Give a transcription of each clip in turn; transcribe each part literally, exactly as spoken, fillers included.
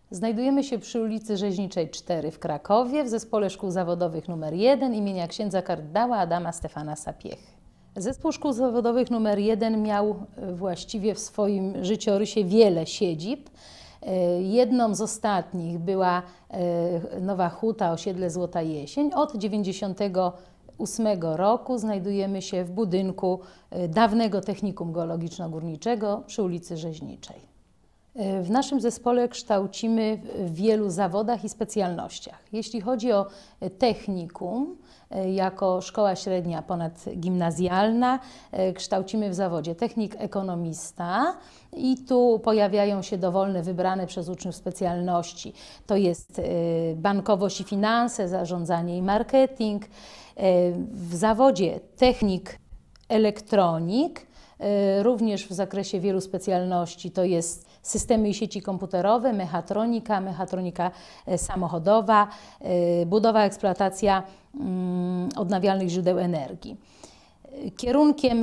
Znajdujemy się przy ulicy Rzeźniczej cztery w Krakowie w Zespole Szkół Zawodowych numer jeden imienia księdza kardynała Adama Stefana Sapiechy. Zespół Szkół Zawodowych numer jeden miał właściwie w swoim życiorysie wiele siedzib. Jedną z ostatnich była Nowa Huta, osiedle Złota Jesień. Od dziewięćdziesiątego ósmego roku znajdujemy się w budynku dawnego Technikum Geologiczno-Górniczego przy ulicy Rzeźniczej. W naszym zespole kształcimy w wielu zawodach i specjalnościach. Jeśli chodzi o technikum, jako szkoła średnia ponadgimnazjalna, kształcimy w zawodzie technik ekonomista i tu pojawiają się dowolne wybrane przez uczniów specjalności. To jest bankowość i finanse, zarządzanie i marketing. W zawodzie technik elektronik, również w zakresie wielu specjalności, to jest systemy i sieci komputerowe, mechatronika, mechatronika samochodowa, budowa, eksploatacja odnawialnych źródeł energii. Kierunkiem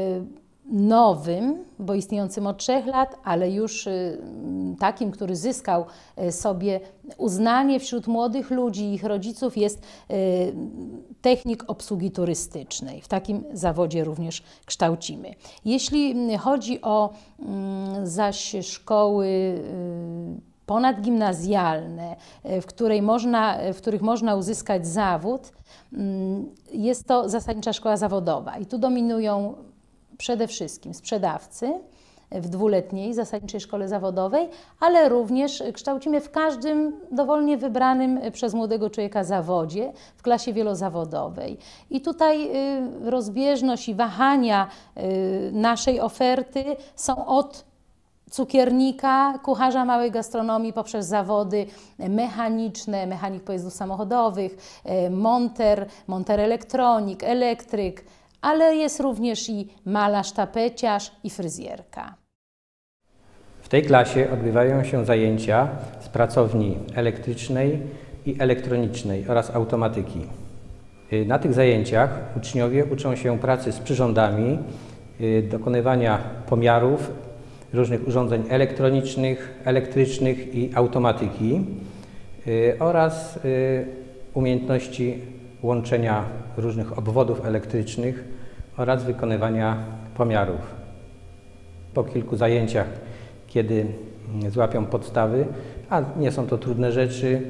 nowym, bo istniejącym od trzech lat, ale już takim, który zyskał sobie uznanie wśród młodych ludzi i ich rodziców, jest technik obsługi turystycznej. W takim zawodzie również kształcimy. Jeśli chodzi o zaś szkoły ponadgimnazjalne, w, której można, w których można uzyskać zawód, jest to zasadnicza szkoła zawodowa i tu dominują przede wszystkim sprzedawcy w dwuletniej zasadniczej szkole zawodowej, ale również kształcimy w każdym dowolnie wybranym przez młodego człowieka zawodzie, w klasie wielozawodowej. I tutaj rozbieżność i wahania naszej oferty są od cukiernika, kucharza małej gastronomii poprzez zawody mechaniczne, mechanik pojazdów samochodowych, monter, monter elektronik, elektryk, ale jest również i malarz, tapeciarz i fryzjerka. W tej klasie odbywają się zajęcia z pracowni elektrycznej i elektronicznej oraz automatyki. Na tych zajęciach uczniowie uczą się pracy z przyrządami, dokonywania pomiarów różnych urządzeń elektronicznych, elektrycznych i automatyki oraz umiejętności łączenia różnych obwodów elektrycznych oraz wykonywania pomiarów. Po kilku zajęciach, kiedy złapią podstawy, a nie są to trudne rzeczy,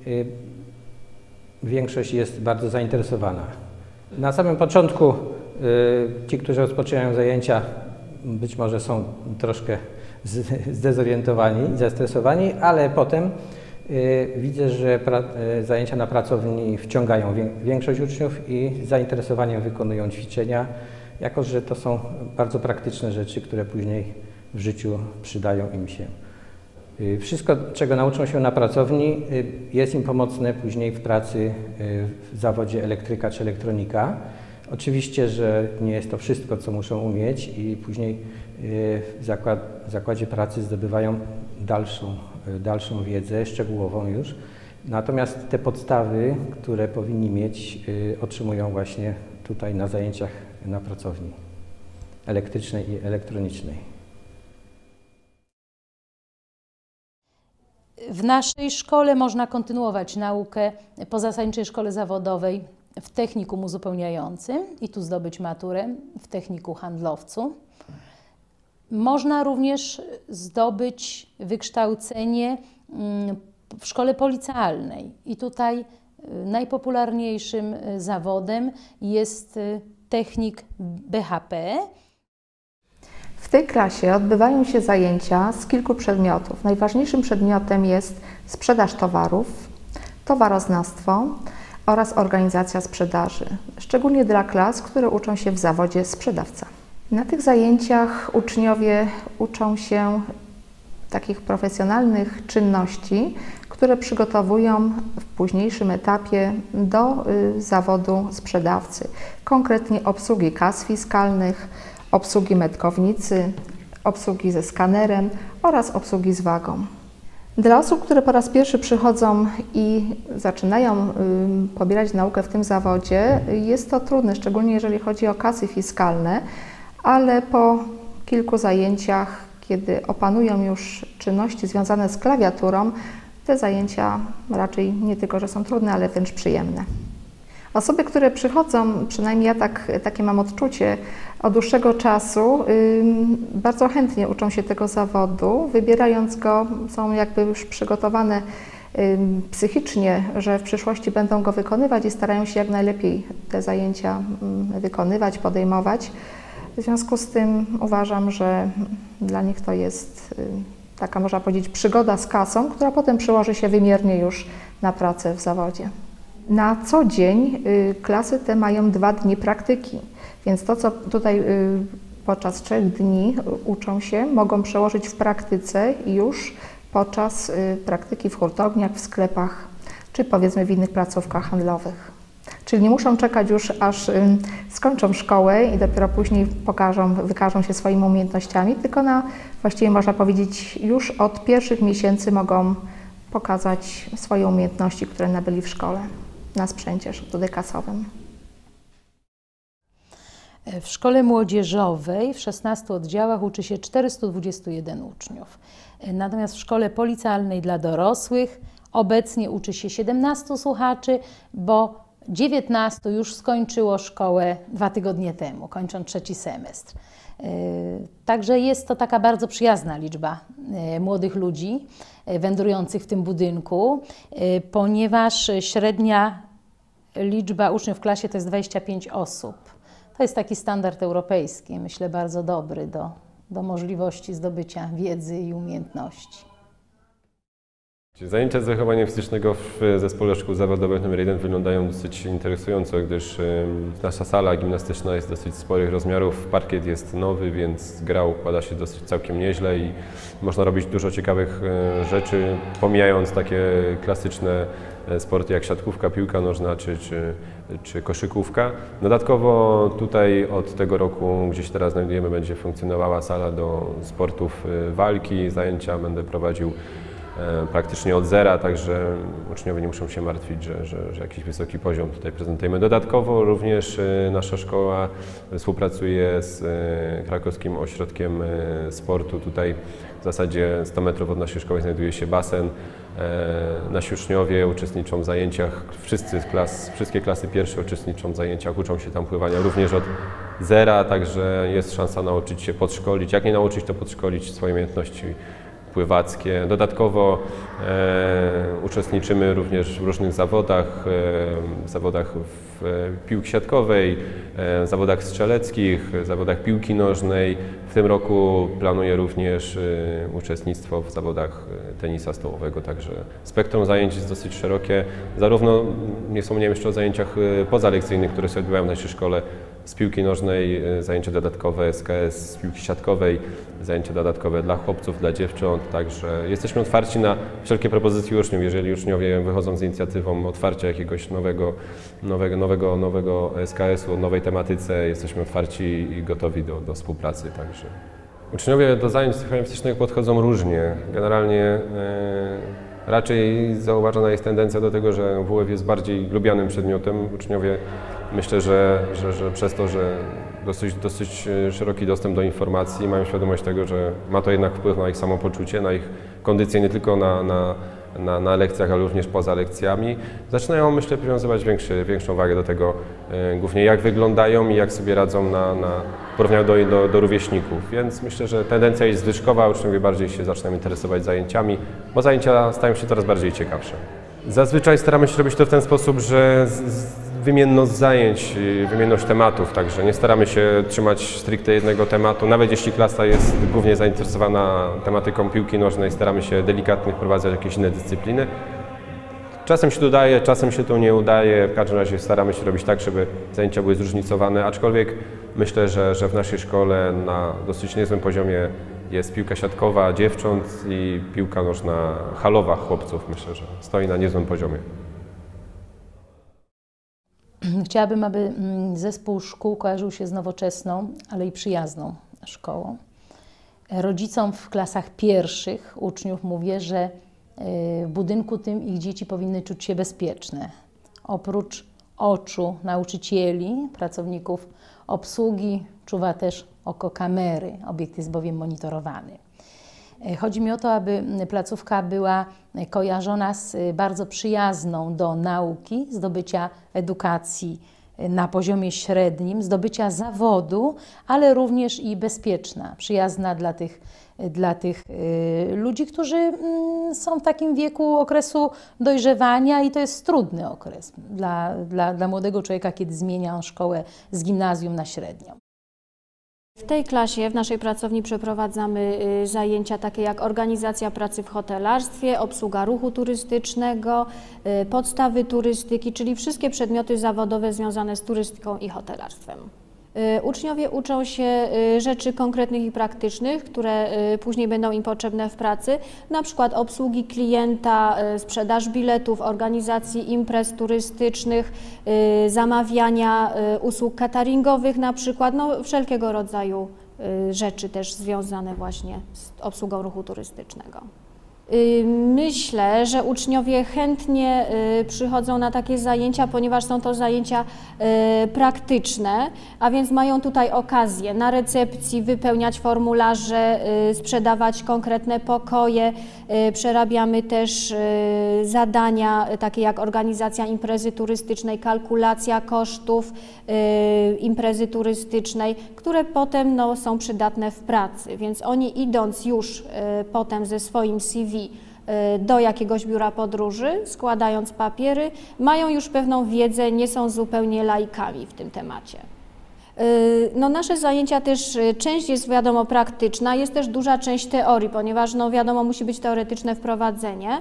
większość jest bardzo zainteresowana. Na samym początku ci, którzy rozpoczynają zajęcia, być może są troszkę zdezorientowani i zestresowani, ale potem widzę, że zajęcia na pracowni wciągają większość uczniów i z zainteresowaniem wykonują ćwiczenia, jako że to są bardzo praktyczne rzeczy, które później w życiu przydają im się. Wszystko, czego nauczą się na pracowni, jest im pomocne później w pracy w zawodzie elektryka czy elektronika. Oczywiście, że nie jest to wszystko, co muszą umieć i później w, zakład, w zakładzie pracy zdobywają dalszą, dalszą wiedzę, szczegółową już. Natomiast te podstawy, które powinni mieć, otrzymują właśnie tutaj na zajęciach na pracowni elektrycznej i elektronicznej. W naszej szkole można kontynuować naukę po zasadniczej szkole zawodowej w technikum uzupełniającym i tu zdobyć maturę w techniku handlowcu. Można również zdobyć wykształcenie w szkole policealnej i tutaj najpopularniejszym zawodem jest technik B H P. W tej klasie odbywają się zajęcia z kilku przedmiotów. Najważniejszym przedmiotem jest sprzedaż towarów, towaroznawstwo oraz organizacja sprzedaży, szczególnie dla klas, które uczą się w zawodzie sprzedawca. Na tych zajęciach uczniowie uczą się takich profesjonalnych czynności, które przygotowują w późniejszym etapie do y, zawodu sprzedawcy, konkretnie obsługi kas fiskalnych, obsługi metkownicy, obsługi ze skanerem oraz obsługi z wagą. Dla osób, które po raz pierwszy przychodzą i zaczynają y, pobierać naukę w tym zawodzie, jest to trudne, szczególnie jeżeli chodzi o kasy fiskalne, ale po kilku zajęciach, kiedy opanują już czynności związane z klawiaturą, te zajęcia raczej nie tylko, że są trudne, ale wręcz przyjemne. Osoby, które przychodzą, przynajmniej ja tak, takie mam odczucie, od dłuższego czasu yy, bardzo chętnie uczą się tego zawodu, wybierając go, są jakby już przygotowane yy, psychicznie, że w przyszłości będą go wykonywać i starają się jak najlepiej te zajęcia yy, wykonywać, podejmować. W związku z tym uważam, że dla nich to jest yy, taka, można powiedzieć, przygoda z kasą, która potem przełoży się wymiernie już na pracę w zawodzie. Na co dzień y, klasy te mają dwa dni praktyki, więc to, co tutaj y, podczas trzech dni y, uczą się, mogą przełożyć w praktyce już podczas y, praktyki w hurtowniach, w sklepach, czy powiedzmy w innych placówkach handlowych. Czyli nie muszą czekać już, aż y, skończą szkołę i dopiero później pokażą, wykażą się swoimi umiejętnościami, tylko na, właściwie można powiedzieć, już od pierwszych miesięcy mogą pokazać swoje umiejętności, które nabyli w szkole, na sprzęcie sztudykasowym. W szkole młodzieżowej w szesnastu oddziałach uczy się czterystu dwudziestu jeden uczniów. Natomiast w szkole policjalnej dla dorosłych obecnie uczy się siedemnastu słuchaczy, bo dziewiętnastu już skończyło szkołę dwa tygodnie temu, kończąc trzeci semestr. Także jest to taka bardzo przyjazna liczba młodych ludzi wędrujących w tym budynku, ponieważ średnia liczba uczniów w klasie to jest dwadzieścia pięć osób. To jest taki standard europejski, myślę bardzo dobry do, do możliwości zdobycia wiedzy i umiejętności. Zajęcia z wychowania fizycznego w Zespole Szkół Zawodowych numer jeden wyglądają dosyć interesująco, gdyż nasza sala gimnastyczna jest dosyć sporych rozmiarów, parkiet jest nowy, więc gra układa się dosyć całkiem nieźle i można robić dużo ciekawych rzeczy, pomijając takie klasyczne sporty jak siatkówka, piłka nożna czy, czy, czy koszykówka. Dodatkowo tutaj od tego roku, gdzie się teraz znajdujemy, będzie funkcjonowała sala do sportów walki. Zajęcia będę prowadził praktycznie od zera, także uczniowie nie muszą się martwić, że, że, że jakiś wysoki poziom tutaj prezentujemy. Dodatkowo również nasza szkoła współpracuje z Krakowskim Ośrodkiem Sportu. Tutaj w zasadzie sto metrów od naszej szkoły znajduje się basen. Nasi uczniowie uczestniczą w zajęciach, wszyscy klas, wszystkie klasy pierwsze uczestniczą w zajęciach, uczą się tam pływania również od zera, także jest szansa nauczyć się podszkolić. Jak nie nauczyć, to podszkolić swoje umiejętności pływackie. Dodatkowo e, uczestniczymy również w różnych zawodach, e, zawodach w e, piłki siatkowej, e, zawodach strzeleckich, zawodach piłki nożnej. W tym roku planuję również e, uczestnictwo w zawodach tenisa stołowego, także spektrum zajęć jest dosyć szerokie. Zarówno nie wspomniałem jeszcze o zajęciach pozalekcyjnych, które się odbywają w naszej szkole, z piłki nożnej, zajęcia dodatkowe z K S, z piłki siatkowej, zajęcia dodatkowe dla chłopców, dla dziewcząt, także jesteśmy otwarci na wszelkie propozycje uczniów. Jeżeli uczniowie wychodzą z inicjatywą otwarcia jakiegoś nowego, nowego, nowego, nowego S K S u, o nowej tematyce, jesteśmy otwarci i gotowi do, do współpracy. Także. Uczniowie do zajęć z wychowania fizycznego podchodzą różnie. Generalnie e, raczej zauważana jest tendencja do tego, że W F jest bardziej lubianym przedmiotem. Uczniowie myślę, że, że, że przez to, że dosyć, dosyć szeroki dostęp do informacji, mają świadomość tego, że ma to jednak wpływ na ich samopoczucie, na ich kondycję nie tylko na, na, na, na lekcjach, ale również poza lekcjami. Zaczynają, myślę, przywiązywać większy, większą wagę do tego, e, głównie jak wyglądają i jak sobie radzą na, na porównaniu do, do, do rówieśników. Więc myślę, że tendencja jest zwyżkowa, uczniowie bardziej się zaczynają interesować zajęciami, bo zajęcia stają się coraz bardziej ciekawsze. Zazwyczaj staramy się robić to w ten sposób, że z, z wymienność zajęć, wymienność tematów, także nie staramy się trzymać stricte jednego tematu. Nawet jeśli klasa jest głównie zainteresowana tematyką piłki nożnej, staramy się delikatnie wprowadzać jakieś inne dyscypliny. Czasem się to udaje, czasem się to nie udaje. W każdym razie staramy się robić tak, żeby zajęcia były zróżnicowane, aczkolwiek myślę, że, że w naszej szkole na dosyć niezłym poziomie jest piłka siatkowa dziewcząt i piłka nożna halowa chłopców. Myślę, że stoi na niezłym poziomie. Chciałabym, aby zespół szkół kojarzył się z nowoczesną, ale i przyjazną szkołą. Rodzicom w klasach pierwszych uczniów mówię, że w budynku tym ich dzieci powinny czuć się bezpieczne. Oprócz oczu nauczycieli, pracowników obsługi, czuwa też oko kamery. Obiekt jest bowiem monitorowany. Chodzi mi o to, aby placówka była kojarzona z bardzo przyjazną do nauki, zdobycia edukacji na poziomie średnim, zdobycia zawodu, ale również i bezpieczna, przyjazna dla tych, dla tych ludzi, którzy są w takim wieku okresu dojrzewania i to jest trudny okres dla, dla, dla młodego człowieka, kiedy zmienia on szkołę z gimnazjum na średnią. W tej klasie w naszej pracowni przeprowadzamy zajęcia takie jak organizacja pracy w hotelarstwie, obsługa ruchu turystycznego, podstawy turystyki, czyli wszystkie przedmioty zawodowe związane z turystyką i hotelarstwem. Uczniowie uczą się rzeczy konkretnych i praktycznych, które później będą im potrzebne w pracy, na przykład obsługi klienta, sprzedaż biletów, organizacji imprez turystycznych, zamawiania usług cateringowych na przykład, no wszelkiego rodzaju rzeczy też związane właśnie z obsługą ruchu turystycznego. Myślę, że uczniowie chętnie przychodzą na takie zajęcia, ponieważ są to zajęcia praktyczne, a więc mają tutaj okazję na recepcji wypełniać formularze, sprzedawać konkretne pokoje. Przerabiamy też zadania takie jak organizacja imprezy turystycznej, kalkulacja kosztów imprezy turystycznej, które potem no, są przydatne w pracy, więc oni idąc już potem ze swoim C V do jakiegoś biura podróży, składając papiery, mają już pewną wiedzę, nie są zupełnie laikami w tym temacie. No, nasze zajęcia też, część jest wiadomo praktyczna, jest też duża część teorii, ponieważ no, wiadomo musi być teoretyczne wprowadzenie.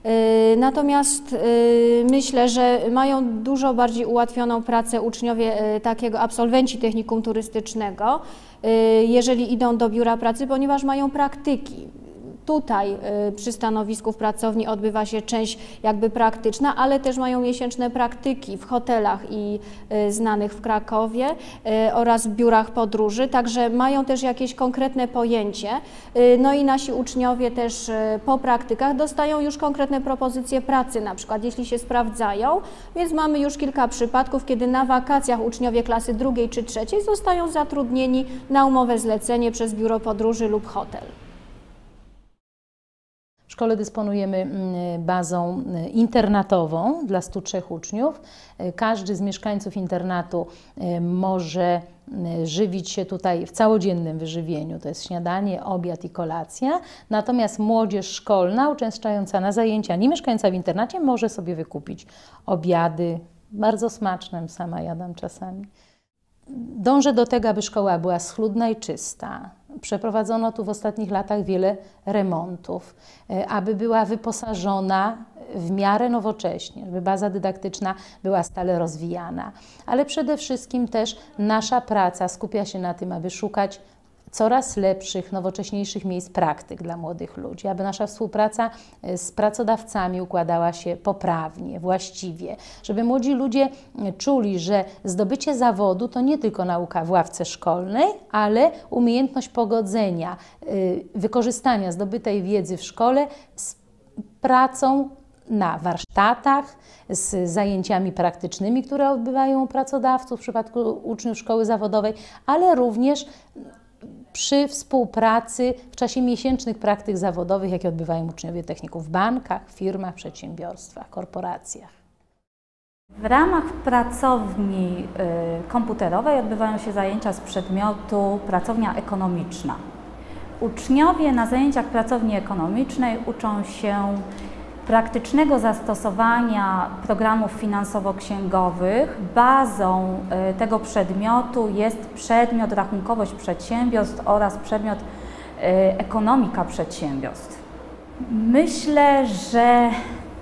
Natomiast myślę, że mają dużo bardziej ułatwioną pracę uczniowie takiego absolwenci technikum turystycznego, jeżeli idą do biura pracy, ponieważ mają praktyki. Tutaj przy stanowisku w pracowni odbywa się część jakby praktyczna, ale też mają miesięczne praktyki w hotelach i znanych w Krakowie oraz w biurach podróży, także mają też jakieś konkretne pojęcie. No i nasi uczniowie też po praktykach dostają już konkretne propozycje pracy, na przykład jeśli się sprawdzają, więc mamy już kilka przypadków, kiedy na wakacjach uczniowie klasy drugiej czy trzeciej zostają zatrudnieni na umowę zlecenie przez biuro podróży lub hotel. W szkole dysponujemy bazą internatową dla stu trzech uczniów. Każdy z mieszkańców internatu może żywić się tutaj w całodziennym wyżywieniu, to jest śniadanie, obiad i kolacja. Natomiast młodzież szkolna uczęszczająca na zajęcia, nie mieszkająca w internacie, może sobie wykupić obiady, bardzo smaczne, sama jadam czasami. Dążę do tego, aby szkoła była schludna i czysta. Przeprowadzono tu w ostatnich latach wiele remontów, aby była wyposażona w miarę nowocześnie, żeby baza dydaktyczna była stale rozwijana. Ale przede wszystkim też nasza praca skupia się na tym, aby szukać coraz lepszych, nowocześniejszych miejsc praktyk dla młodych ludzi, aby nasza współpraca z pracodawcami układała się poprawnie, właściwie, żeby młodzi ludzie czuli, że zdobycie zawodu to nie tylko nauka w ławce szkolnej, ale umiejętność pogodzenia, wykorzystania zdobytej wiedzy w szkole z pracą na warsztatach, z zajęciami praktycznymi, które odbywają pracodawców w przypadku uczniów szkoły zawodowej, ale również przy współpracy w czasie miesięcznych praktyk zawodowych, jakie odbywają uczniowie techników w bankach, firmach, przedsiębiorstwach, korporacjach. W ramach pracowni komputerowej odbywają się zajęcia z przedmiotu pracownia ekonomiczna. Uczniowie na zajęciach pracowni ekonomicznej uczą się praktycznego zastosowania programów finansowo-księgowych. Bazą tego przedmiotu jest przedmiot rachunkowość przedsiębiorstw oraz przedmiot ekonomika przedsiębiorstw. Myślę, że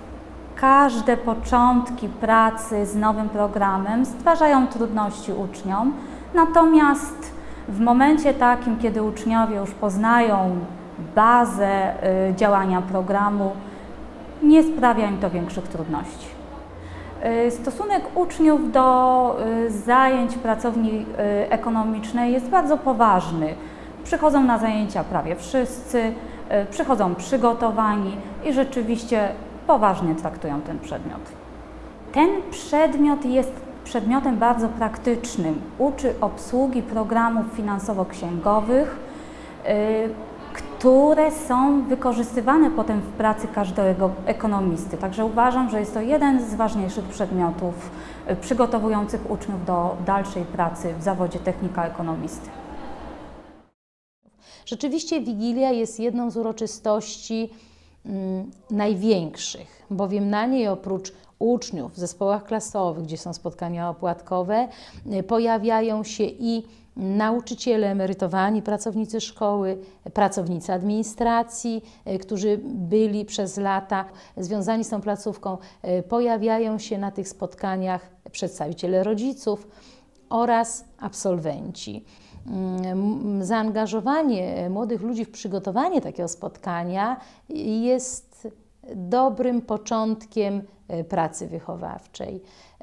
każde początki pracy z nowym programem stwarzają trudności uczniom, natomiast w momencie takim, kiedy uczniowie już poznają bazę działania programu, nie sprawia im to większych trudności. Stosunek uczniów do zajęć pracowni ekonomicznej jest bardzo poważny. Przychodzą na zajęcia prawie wszyscy, przychodzą przygotowani i rzeczywiście poważnie traktują ten przedmiot. Ten przedmiot jest przedmiotem bardzo praktycznym. Uczy obsługi programów finansowo-księgowych, które są wykorzystywane potem w pracy każdego ekonomisty. Także uważam, że jest to jeden z ważniejszych przedmiotów przygotowujących uczniów do dalszej pracy w zawodzie technika ekonomisty. Rzeczywiście Wigilia jest jedną z uroczystości mm, największych, bowiem na niej oprócz uczniów w zespołach klasowych, gdzie są spotkania opłatkowe, pojawiają się i nauczyciele emerytowani, pracownicy szkoły, pracownicy administracji, którzy byli przez lata związani z tą placówką. Pojawiają się na tych spotkaniach przedstawiciele rodziców oraz absolwenci. Zaangażowanie młodych ludzi w przygotowanie takiego spotkania jest dobrym początkiem pracy wychowawczej.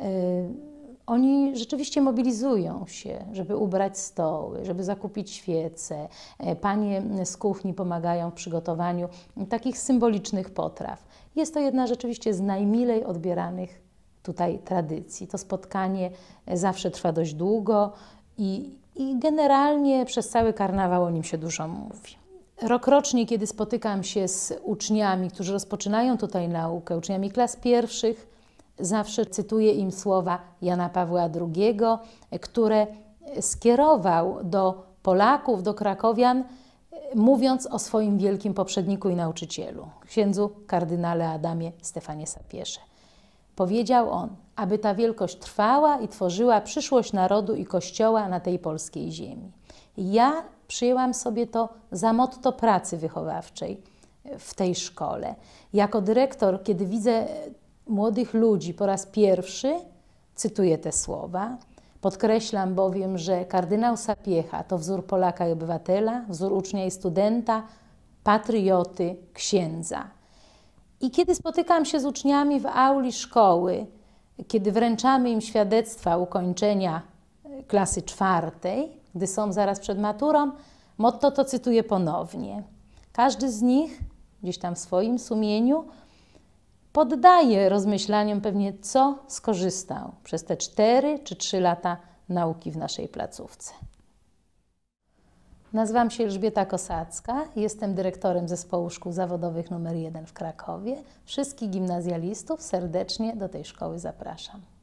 Oni rzeczywiście mobilizują się, żeby ubrać stoły, żeby zakupić świece. Panie z kuchni pomagają w przygotowaniu takich symbolicznych potraw. Jest to jedna rzeczywiście z najmilej odbieranych tutaj tradycji. To spotkanie zawsze trwa dość długo i, i generalnie przez cały karnawał o nim się dużo mówi. Rokrocznie, kiedy spotykam się z uczniami, którzy rozpoczynają tutaj naukę, uczniami klas pierwszych, zawsze cytuję im słowa Jana Pawła drugiego, które skierował do Polaków, do krakowian, mówiąc o swoim wielkim poprzedniku i nauczycielu, księdzu kardynale Adamie Stefanie Sapiesze. Powiedział on, aby ta wielkość trwała i tworzyła przyszłość narodu i Kościoła na tej polskiej ziemi. Ja przyjęłam sobie to za motto pracy wychowawczej w tej szkole. Jako dyrektor, kiedy widzę młodych ludzi po raz pierwszy, cytuję te słowa. Podkreślam bowiem, że kardynał Sapiecha to wzór Polaka i obywatela, wzór ucznia i studenta, patrioty, księdza. I kiedy spotykam się z uczniami w auli szkoły, kiedy wręczamy im świadectwa ukończenia klasy czwartej, gdy są zaraz przed maturą, motto to cytuję ponownie. Każdy z nich, gdzieś tam w swoim sumieniu, poddaje rozmyślaniom pewnie, co skorzystał przez te cztery czy trzy lata nauki w naszej placówce. Nazywam się Elżbieta Kosacka, jestem dyrektorem Zespołu Szkół Zawodowych numer jeden w Krakowie. Wszystkich gimnazjalistów serdecznie do tej szkoły zapraszam.